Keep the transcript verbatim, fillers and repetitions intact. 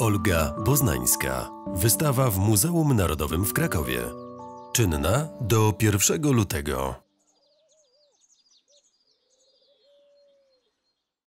Olga Boznańska. Wystawa w Muzeum Narodowym w Krakowie. Czynna do pierwszego lutego.